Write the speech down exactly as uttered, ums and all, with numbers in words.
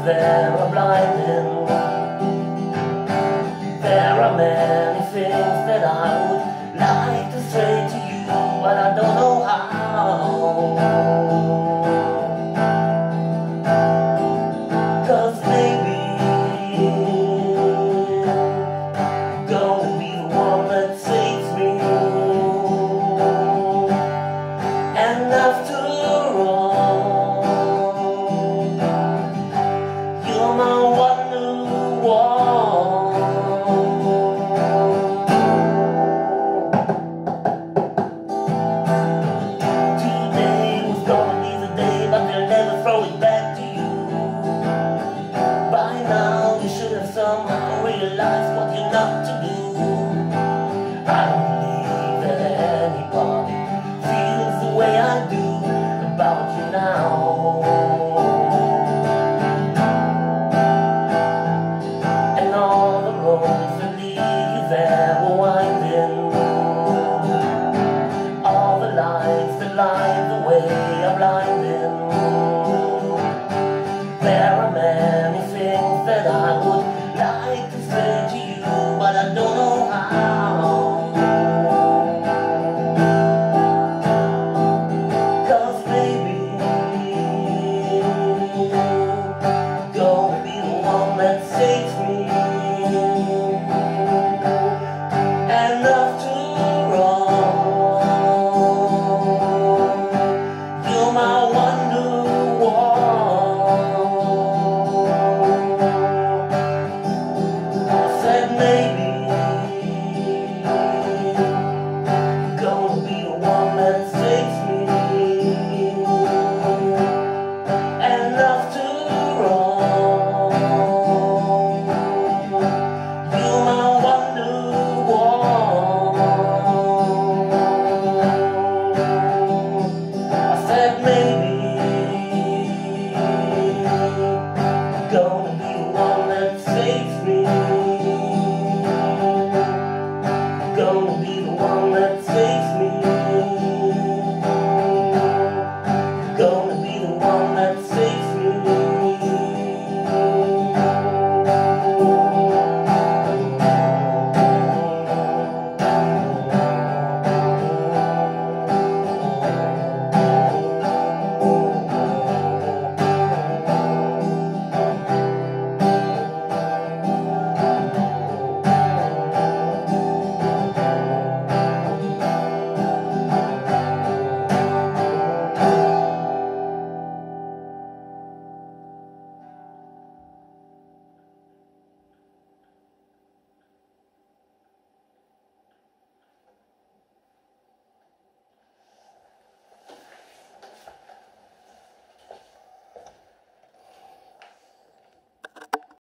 there are blinding. There are many things that I would like to say to you, but I don't know how. 'Cause maybe gonna be the one that saves me. And after all, you're my Wonderwall. Today was gonna be the day, but they'll never throw it back to you. By now you should have somehow realized what you're not to do. I don't believe that anybody feels the way I do about you now. And all the roads that lead you there were winding. All the lights that light the way